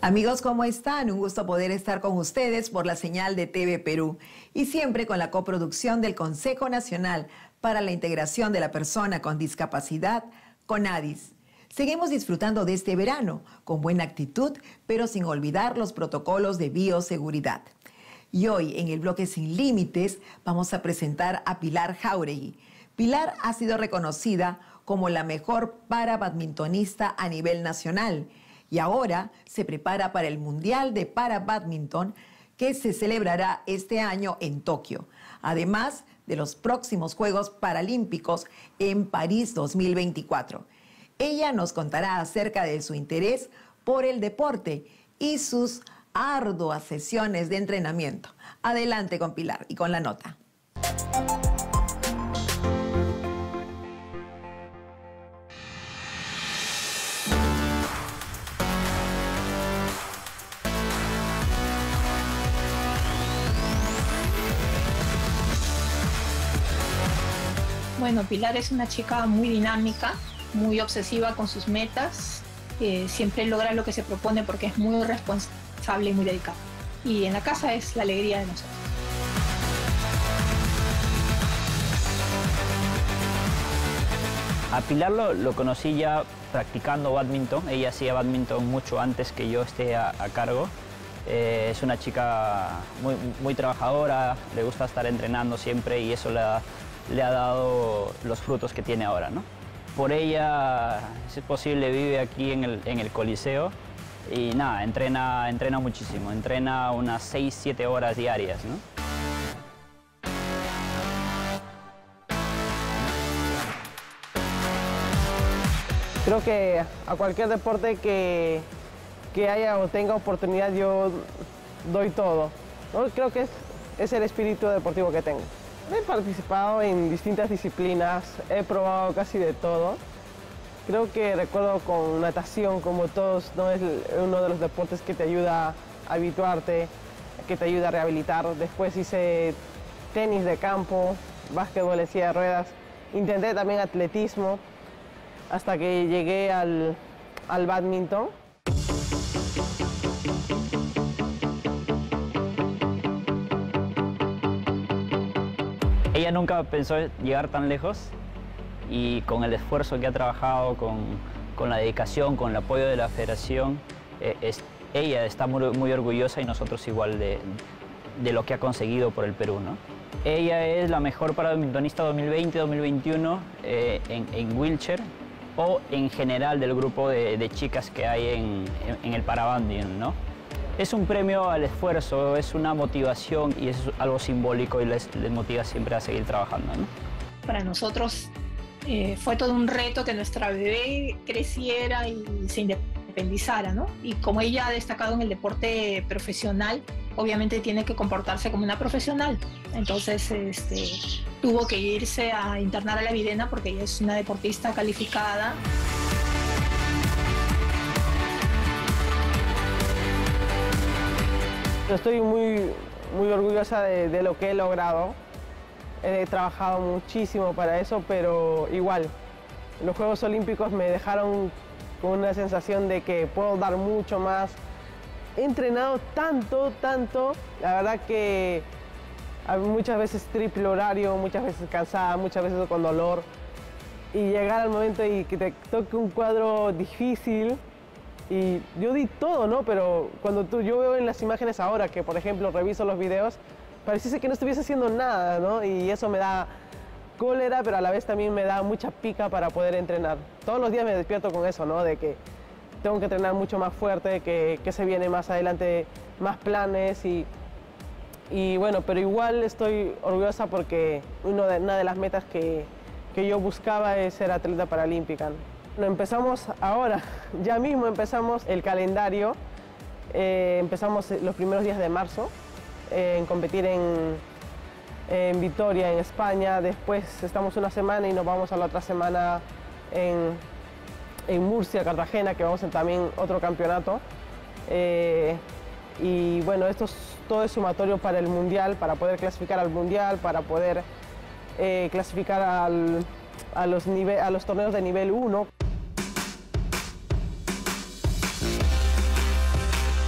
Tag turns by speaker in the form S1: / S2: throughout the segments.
S1: Amigos, ¿cómo están? Un gusto poder estar con ustedes por la señal de TV Perú y siempre con la coproducción del Consejo Nacional para la Integración de la Persona con Discapacidad, CONADIS. Seguimos disfrutando de este verano con buena actitud, pero sin olvidar los protocolos de bioseguridad. Y hoy, en el bloque Sin Límites, vamos a presentar a Pilar Jáuregui. Pilar ha sido reconocida como la mejor parabadmintonista a nivel nacional y ahora se prepara para el Mundial de Parabadminton que se celebrará este año en Tokio, además de los próximos Juegos Paralímpicos en París 2024. Ella nos contará acerca de su interés por el deporte y sus arduas sesiones de entrenamiento. Adelante con Pilar y con la nota.
S2: Bueno, Pilar es una chica muy dinámica, muy obsesiva con sus metas, siempre logra lo que se propone porque es muy responsable y muy dedicada. Y en la casa es la alegría de nosotros.
S3: A Pilar lo conocí ya practicando bádminton. Ella hacía bádminton mucho antes que yo esté a cargo. Es una chica muy trabajadora, le gusta estar entrenando siempre y eso le ha dado los frutos que tiene ahora, ¿no? Por ella, si es posible, vive aquí en el Coliseo y nada, entrena muchísimo, entrena unas 6-7 horas diarias, ¿no?
S4: Creo que a cualquier deporte que haya o tenga oportunidad yo doy todo, ¿no? Creo que es el espíritu deportivo que tengo. He participado en distintas disciplinas, he probado casi de todo. Creo que recuerdo con natación, como todos, ¿no? Es uno de los deportes que te ayuda a habituarte, que te ayuda a rehabilitar. Después hice tenis de campo, básquetbol en silla de ruedas. Intenté también atletismo hasta que llegué al bádminton.
S3: Ella nunca pensó llegar tan lejos y con el esfuerzo que ha trabajado, con la dedicación, con el apoyo de la federación, ella está muy orgullosa y nosotros igual de lo que ha conseguido por el Perú, ¿no? Ella es la mejor parabadmintonista 2020-2021 en wheelchair o en general del grupo de chicas que hay en el parabadminton, ¿no? Es un premio al esfuerzo, es una motivación y es algo simbólico y les motiva siempre a seguir trabajando, ¿no?
S2: Para nosotros fue todo un reto que nuestra bebé creciera y se independizara, ¿no? Y como ella ha destacado en el deporte profesional, obviamente tiene que comportarse como una profesional. Entonces tuvo que irse a internar a la Videna porque ella es una deportista calificada.
S4: Estoy muy orgullosa de lo que he logrado. He trabajado muchísimo para eso, pero igual, los Juegos Olímpicos me dejaron con una sensación de que puedo dar mucho más. He entrenado tanto, la verdad que muchas veces triple horario, muchas veces cansada, muchas veces con dolor. Y llegar al momento y que te toque un cuadro difícil, y yo di todo, ¿no? Pero cuando yo veo en las imágenes ahora, que por ejemplo reviso los videos, pareciese que no estuviese haciendo nada, ¿no? Y eso me da cólera, pero a la vez también me da mucha pica para poder entrenar. Todos los días me despierto con eso, ¿no? De que tengo que entrenar mucho más fuerte, que se viene más adelante más planes y bueno, pero igual estoy orgullosa porque una de las metas que yo buscaba es ser atleta paralímpica. Lo empezamos ahora, ya mismo empezamos el calendario, empezamos los primeros días de marzo en competir en Vitoria, en España, después estamos una semana y nos vamos a la otra semana en Murcia, Cartagena, que vamos a también otro campeonato. Y bueno, todo es sumatorio para el Mundial, para poder clasificar al Mundial, para poder clasificar a los torneos de nivel 1.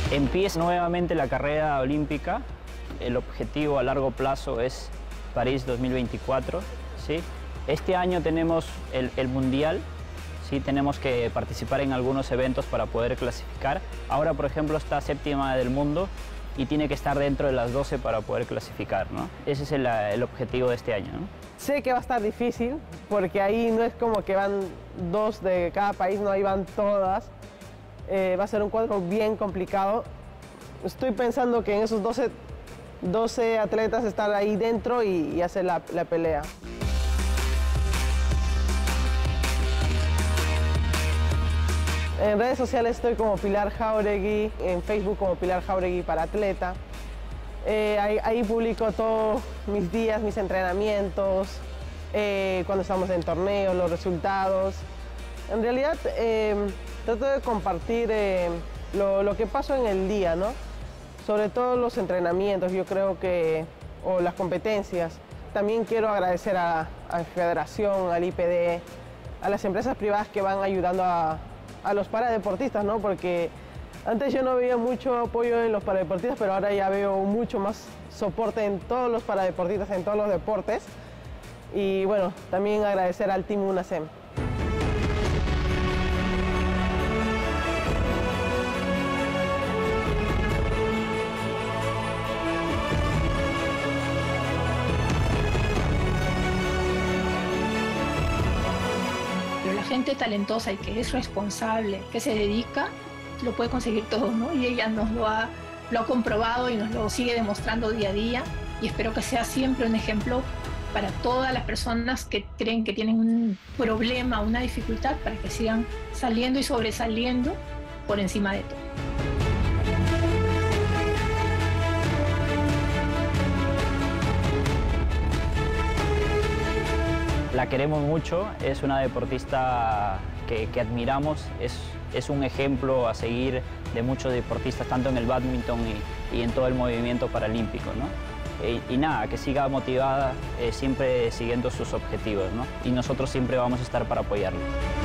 S3: Empieza nuevamente la carrera olímpica. El objetivo a largo plazo es París 2024, ¿sí? Este año tenemos el Mundial, ¿sí? Tenemos que participar en algunos eventos para poder clasificar. Ahora, por ejemplo, está séptima del mundo y tiene que estar dentro de las 12 para poder clasificar, ¿no? Ese es el objetivo de este año, ¿no?
S4: Sé que va a estar difícil porque ahí no es como que van 2 de cada país, no, ahí van todas. Va a ser un cuadro bien complicado. Estoy pensando que en esos 12 atletas estar ahí dentro y hacer la pelea. En redes sociales estoy como Pilar Jauregui, en Facebook como Pilar Jauregui para atleta. Ahí publico todos mis días, mis entrenamientos, cuando estamos en torneos, los resultados. En realidad trato de compartir lo que pasó en el día, ¿no? Sobre todo los entrenamientos, yo creo que, o las competencias. También quiero agradecer a la Federación, al IPD, a las empresas privadas que van ayudando a los paradeportistas, ¿no? Porque antes yo no veía mucho apoyo en los paradeportistas, pero ahora ya veo mucho más soporte en todos los paradeportistas, en todos los deportes. Y bueno, también agradecer al Team UNACEM.
S2: Gente talentosa y que es responsable, que se dedica, lo puede conseguir todo, ¿no? Y ella nos lo ha comprobado y nos lo sigue demostrando día a día, y espero que sea siempre un ejemplo para todas las personas que creen que tienen un problema, una dificultad, para que sigan saliendo y sobresaliendo por encima de todo.
S3: La queremos mucho, es una deportista que admiramos, es un ejemplo a seguir de muchos deportistas, tanto en el bádminton y en todo el movimiento paralímpico, ¿no? Y nada, que siga motivada, siempre siguiendo sus objetivos, ¿no? Y nosotros siempre vamos a estar para apoyarla.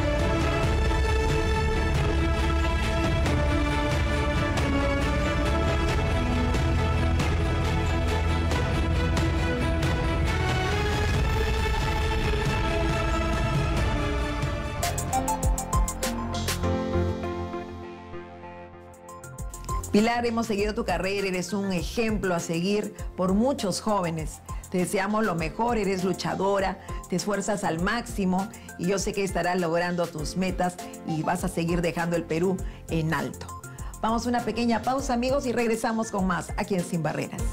S1: Pilar, hemos seguido tu carrera, eres un ejemplo a seguir por muchos jóvenes. Te deseamos lo mejor, eres luchadora, te esfuerzas al máximo y yo sé que estarás logrando tus metas y vas a seguir dejando el Perú en alto. Vamos a una pequeña pausa, amigos, y regresamos con más aquí en Sin Barreras.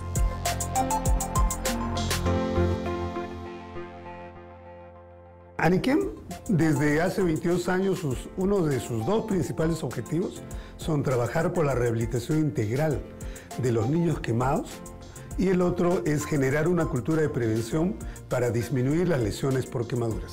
S5: Aniquem, desde hace 22 años, uno de sus 2 principales objetivos son trabajar por la rehabilitación integral de los niños quemados y el otro es generar una cultura de prevención para disminuir las lesiones por quemaduras.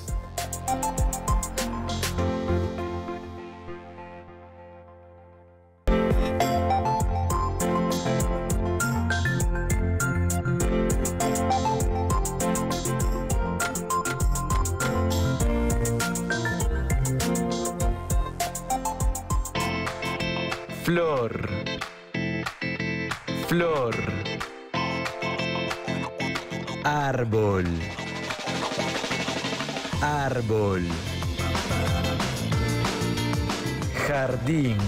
S6: Flor, flor, árbol, árbol, jardín,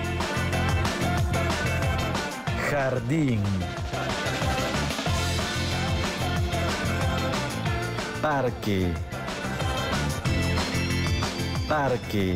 S6: jardín, parque, parque.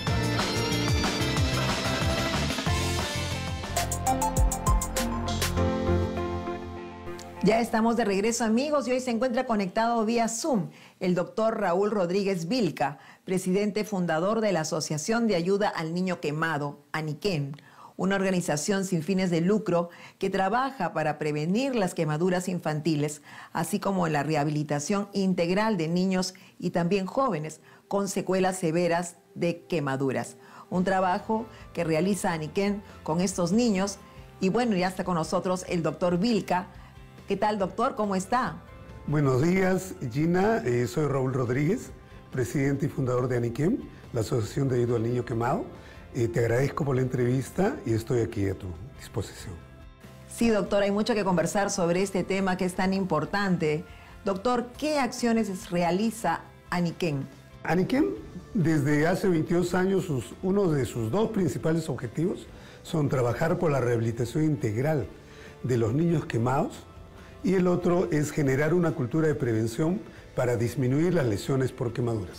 S1: Ya estamos de regreso, amigos, y hoy se encuentra conectado vía Zoom el doctor Raúl Rodríguez Vilca, presidente fundador de la Asociación de Ayuda al Niño Quemado, Aniquem, una organización sin fines de lucro que trabaja para prevenir las quemaduras infantiles, así como la rehabilitación integral de niños y también jóvenes con secuelas severas de quemaduras. Un trabajo que realiza Aniquem con estos niños. Y bueno, ya está con nosotros el doctor Vilca. ¿Qué tal, doctor? ¿Cómo está?
S5: Buenos días, Gina. Soy Raúl Rodríguez, presidente y fundador de Aniquem, la Asociación de Ayuda al Niño Quemado. Te agradezco por la entrevista y estoy aquí a tu disposición.
S1: Sí, doctor, hay mucho que conversar sobre este tema que es tan importante. Doctor, ¿qué acciones realiza Aniquem?
S5: Aniquem, desde hace 22 años, uno de sus dos principales objetivos son trabajar por la rehabilitación integral de los niños quemados y el otro es generar una cultura de prevención para disminuir las lesiones por quemaduras.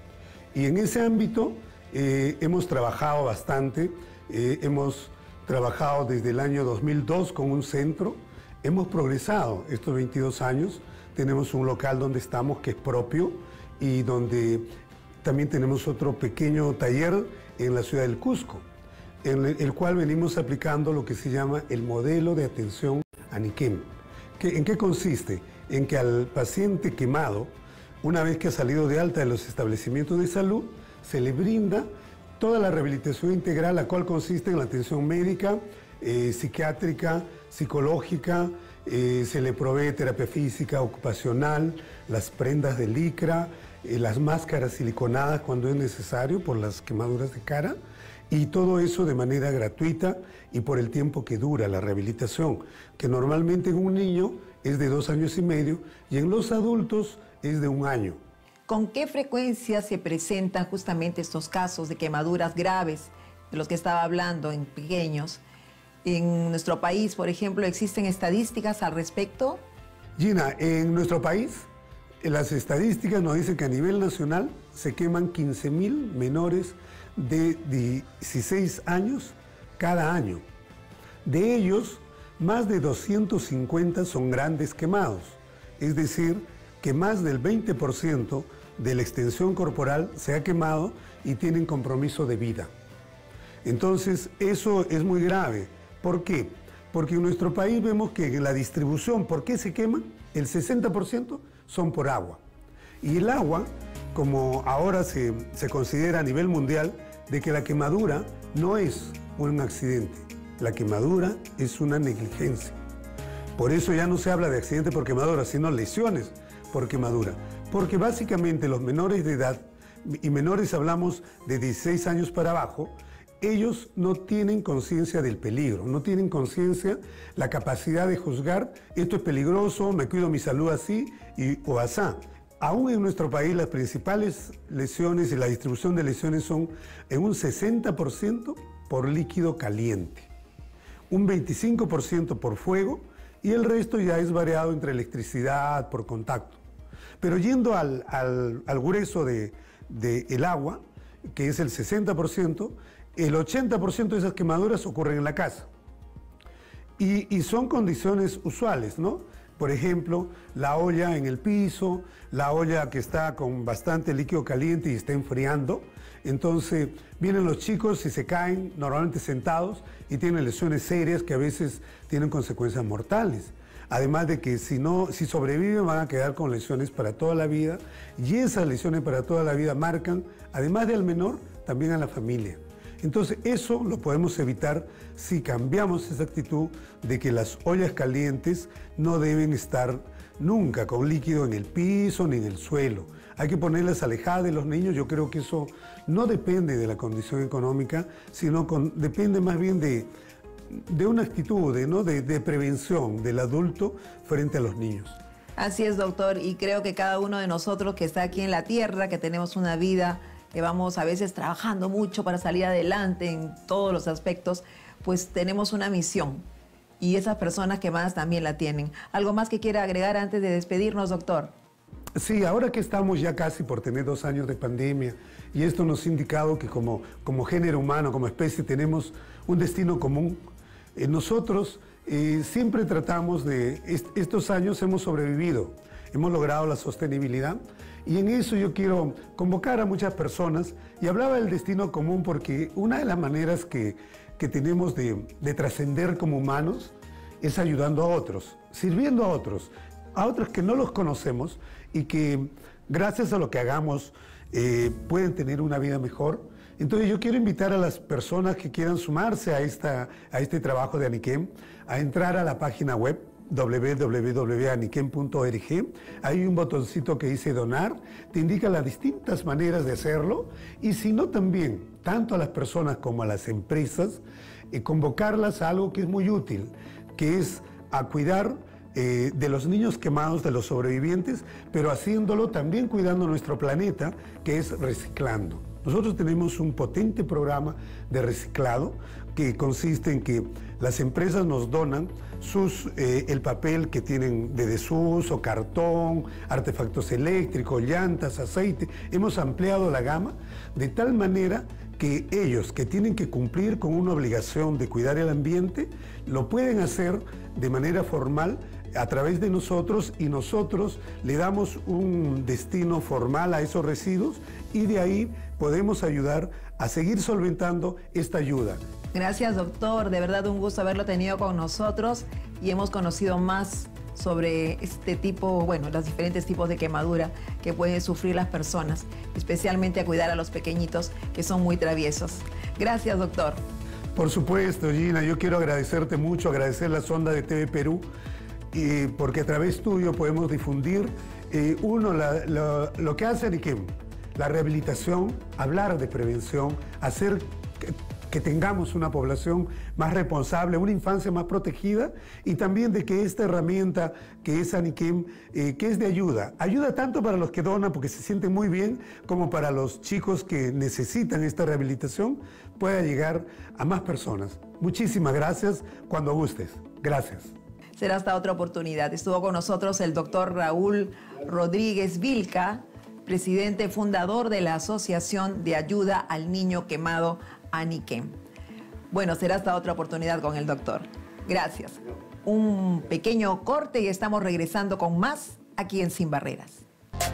S5: Y en ese ámbito hemos trabajado bastante, hemos trabajado desde el año 2002 con un centro, hemos progresado estos 22 años, tenemos un local donde estamos que es propio y donde también tenemos otro pequeño taller en la ciudad del Cusco, en el cual venimos aplicando lo que se llama el modelo de atención Aniquem. ¿En qué consiste? En que al paciente quemado, una vez que ha salido de alta de los establecimientos de salud, se le brinda toda la rehabilitación integral, la cual consiste en la atención médica, psiquiátrica, psicológica, se le provee terapia física, ocupacional, las prendas de licra, las máscaras siliconadas cuando es necesario por las quemaduras de cara, y todo eso de manera gratuita y por el tiempo que dura la rehabilitación, que normalmente en un niño es de 2 años y medio y en los adultos es de 1 año.
S1: ¿Con qué frecuencia se presentan justamente estos casos de quemaduras graves, de los que estaba hablando, en pequeños? En nuestro país, por ejemplo, ¿existen estadísticas al respecto?
S5: Gina, en nuestro país, las estadísticas nos dicen que a nivel nacional se queman 15.000 menores de 16 años cada año. De ellos, más de 250 son grandes quemados, es decir, que más del 20% de la extensión corporal se ha quemado y tienen compromiso de vida. Entonces, eso es muy grave. ¿Por qué? Porque en nuestro país vemos que en la distribución, ¿por qué se queman? El 60% son por agua. Y el agua, como ahora se considera a nivel mundial, de que la quemadura no es un accidente, la quemadura es una negligencia. Por eso ya no se habla de accidente por quemadura, sino lesiones por quemadura. Porque básicamente los menores de edad, y menores hablamos de 16 años para abajo, ellos no tienen conciencia del peligro, no tienen conciencia, la capacidad de juzgar, esto es peligroso, me cuido mi salud así o asá. Aún en nuestro país las principales lesiones y la distribución de lesiones son en un 60% por líquido caliente, un 25% por fuego y el resto ya es variado entre electricidad, por contacto. Pero yendo al grueso del agua, que es el 60%, el 80% de esas quemaduras ocurren en la casa. Y son condiciones usuales, ¿no? Por ejemplo, la olla en el piso, la olla que está con bastante líquido caliente y está enfriando. Entonces vienen los chicos y se caen, normalmente sentados, y tienen lesiones serias que a veces tienen consecuencias mortales. Además de que si sobreviven van a quedar con lesiones para toda la vida, y esas lesiones para toda la vida marcan, además del menor, también a la familia. Entonces eso lo podemos evitar si cambiamos esa actitud de que las ollas calientes no deben estar nunca con líquido en el piso ni en el suelo. Hay que ponerlas alejadas de los niños. Yo creo que eso no depende de la condición económica, sino depende más bien de una actitud de prevención del adulto frente a los niños.
S1: Así es, doctor, y creo que cada uno de nosotros que está aquí en la tierra, que tenemos una vida, que vamos a veces trabajando mucho para salir adelante en todos los aspectos, pues tenemos una misión y esas personas que más también la tienen. ¿Algo más que quiera agregar antes de despedirnos, doctor?
S5: Sí, ahora que estamos ya casi por tener 2 años de pandemia y esto nos ha indicado que como género humano, como especie, tenemos un destino común. Nosotros siempre tratamos estos años hemos sobrevivido, hemos logrado la sostenibilidad y en eso yo quiero convocar a muchas personas y hablaba del destino común porque una de las maneras que tenemos de trascender como humanos es ayudando a otros, sirviendo a otros que no los conocemos y que gracias a lo que hagamos pueden tener una vida mejor. Entonces yo quiero invitar a las personas que quieran sumarse a este trabajo de Aniquem a entrar a la página web www.aniquem.org. Hay un botoncito que dice donar, te indica las distintas maneras de hacerlo, y si no también, tanto a las personas como a las empresas, convocarlas a algo que es muy útil, que es a cuidar de los niños quemados, de los sobrevivientes, pero haciéndolo también cuidando nuestro planeta, que es reciclando. Nosotros tenemos un potente programa de reciclado que consiste en que las empresas nos donan el papel que tienen de desuso, cartón, artefactos eléctricos, llantas, aceite. Hemos ampliado la gama de tal manera que ellos, que tienen que cumplir con una obligación de cuidar el ambiente, lo pueden hacer de manera formal a través de nosotros, y nosotros le damos un destino formal a esos residuos, y de ahí podemos ayudar a seguir solventando esta ayuda.
S1: Gracias, doctor. De verdad un gusto haberlo tenido con nosotros, y hemos conocido más sobre este tipo, bueno, los diferentes tipos de quemadura que pueden sufrir las personas, especialmente a cuidar a los pequeñitos que son muy traviesos. Gracias, doctor.
S5: Por supuesto, Gina, yo quiero agradecerte mucho, agradecer la sonda de TV Perú, porque a través tuyo podemos difundir, lo que hace Aniquem, la rehabilitación, hablar de prevención, hacer que tengamos una población más responsable, una infancia más protegida, y también de que esta herramienta que es Aniquem, que es de ayuda tanto para los que donan porque se sienten muy bien, como para los chicos que necesitan esta rehabilitación, pueda llegar a más personas. Muchísimas gracias, cuando gustes. Gracias.
S1: Será hasta otra oportunidad. Estuvo con nosotros el doctor Raúl Rodríguez Vilca, presidente fundador de la Asociación de Ayuda al Niño Quemado, Aniquem. Bueno, será hasta otra oportunidad con el doctor. Gracias. Un pequeño corte y estamos regresando con más aquí en Sin Barreras.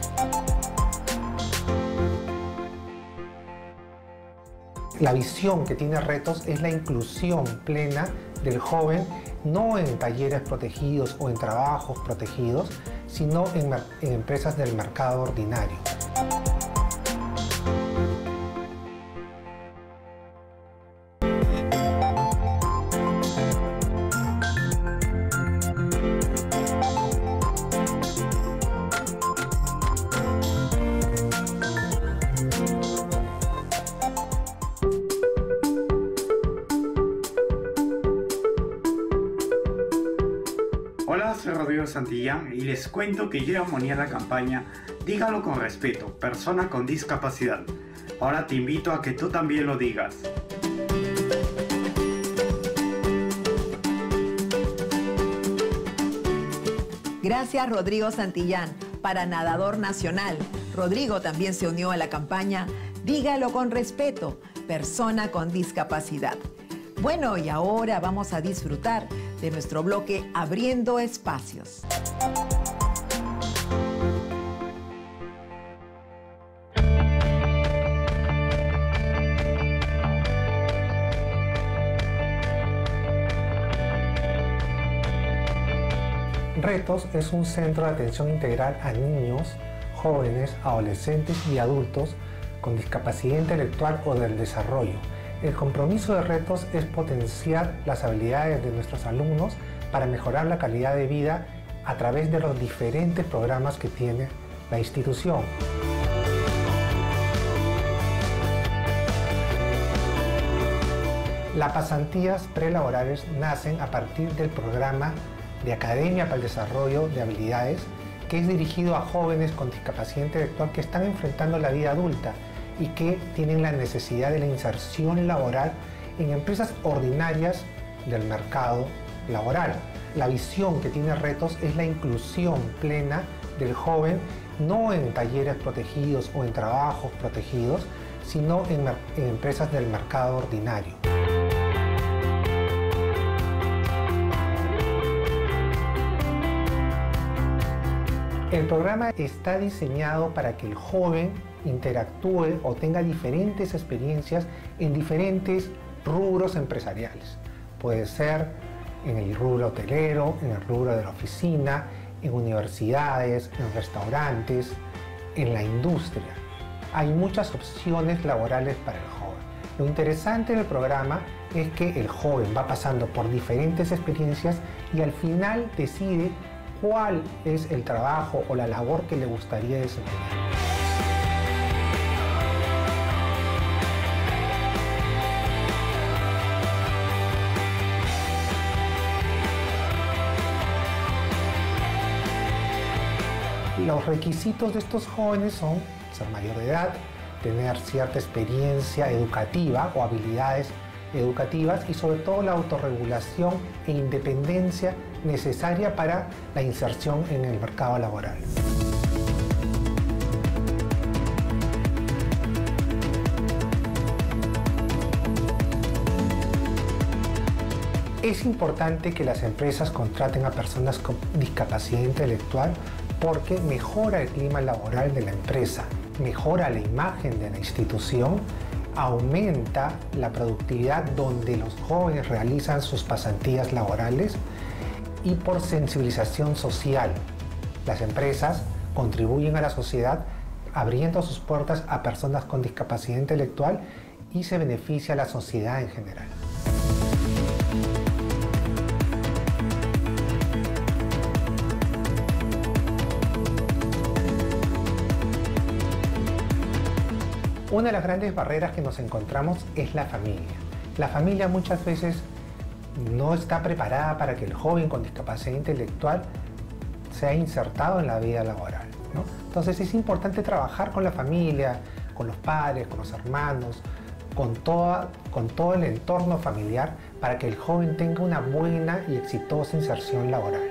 S7: La visión que tiene Retos es la inclusión plena del joven, no en talleres protegidos o en trabajos protegidos, sino en empresas del mercado ordinario.
S8: Hola, soy Rodrigo Santillán y les cuento que yo monía la campaña Dígalo con respeto, persona con discapacidad. Ahora te invito a que tú también lo digas.
S1: Gracias, Rodrigo Santillán, para Nadador Nacional. Rodrigo también se unió a la campaña Dígalo con respeto, persona con discapacidad. Bueno, y ahora vamos a disfrutar de nuestro bloque Abriendo Espacios.
S7: Retos es un centro de atención integral a niños, jóvenes, adolescentes y adultos con discapacidad intelectual o del desarrollo. El compromiso de Retos es potenciar las habilidades de nuestros alumnos para mejorar la calidad de vida a través de los diferentes programas que tiene la institución. Las pasantías prelaborales nacen a partir del programa de Academia para el Desarrollo de Habilidades, que es dirigido a jóvenes con discapacidad intelectual que están enfrentando la vida adulta y que tienen la necesidad de la inserción laboral en empresas ordinarias del mercado laboral. La visión que tiene Retos es la inclusión plena del joven, no en talleres protegidos o en trabajos protegidos, sino en empresas del mercado ordinario. El programa está diseñado para que el joven interactúe o tenga diferentes experiencias en diferentes rubros empresariales. Puede ser en el rubro hotelero, en el rubro de la oficina, en universidades, en restaurantes, en la industria. Hay muchas opciones laborales para el joven. Lo interesante del programa es que el joven va pasando por diferentes experiencias y al final decide cuál es el trabajo o la labor que le gustaría desempeñar. Los requisitos de estos jóvenes son ser mayor de edad, tener cierta experiencia educativa o habilidades educativas y sobre todo la autorregulación e independencia necesaria para la inserción en el mercado laboral. Es importante que las empresas contraten a personas con discapacidad intelectual porque mejora el clima laboral de la empresa, mejora la imagen de la institución, aumenta la productividad donde los jóvenes realizan sus pasantías laborales y por sensibilización social. Las empresas contribuyen a la sociedad abriendo sus puertas a personas con discapacidad intelectual y se beneficia a la sociedad en general. Una de las grandes barreras que nos encontramos es la familia. La familia muchas veces no está preparada para que el joven con discapacidad intelectual sea insertado en la vida laboral, ¿no? Entonces es importante trabajar con la familia, con los padres, con los hermanos, con todo el entorno familiar para que el joven tenga una buena y exitosa inserción laboral.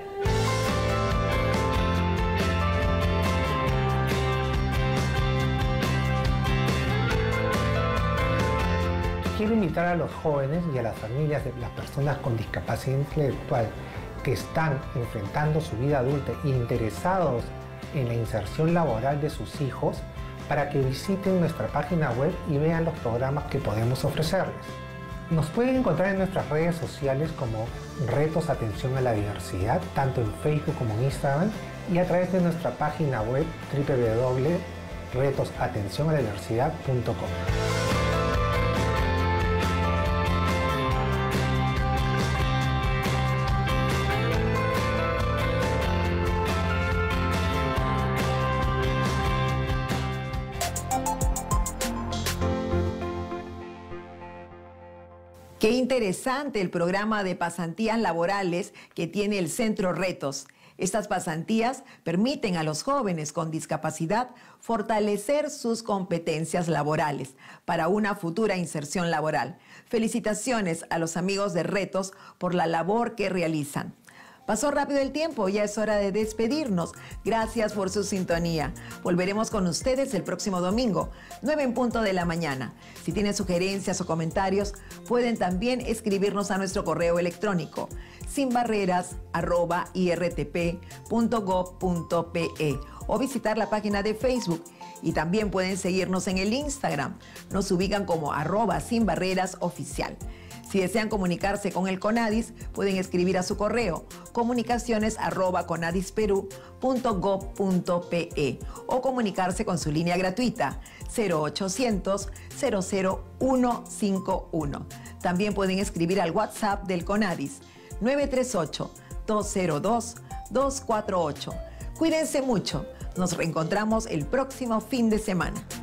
S7: Quiero invitar a los jóvenes y a las familias de las personas con discapacidad intelectual que están enfrentando su vida adulta e interesados en la inserción laboral de sus hijos para que visiten nuestra página web y vean los programas que podemos ofrecerles. Nos pueden encontrar en nuestras redes sociales como Retos Atención a la Diversidad, tanto en Facebook como en Instagram, y a través de nuestra página web www.retosatencionaladiversidad.com.
S1: Qué interesante el programa de pasantías laborales que tiene el Centro Retos. Estas pasantías permiten a los jóvenes con discapacidad fortalecer sus competencias laborales para una futura inserción laboral. Felicitaciones a los amigos de Retos por la labor que realizan. Pasó rápido el tiempo, ya es hora de despedirnos. Gracias por su sintonía. Volveremos con ustedes el próximo domingo, 9 en punto de la mañana. Si tienen sugerencias o comentarios, pueden también escribirnos a nuestro correo electrónico sinbarreras@irtp.gov.pe o visitar la página de Facebook. Y también pueden seguirnos en el Instagram. Nos ubican como @sinbarrerasoficial. Si desean comunicarse con el CONADIS, pueden escribir a su correo comunicaciones@conadisperú.gov.pe o comunicarse con su línea gratuita 0800 00151. También pueden escribir al WhatsApp del CONADIS 938-202-248. Cuídense mucho. Nos reencontramos el próximo fin de semana.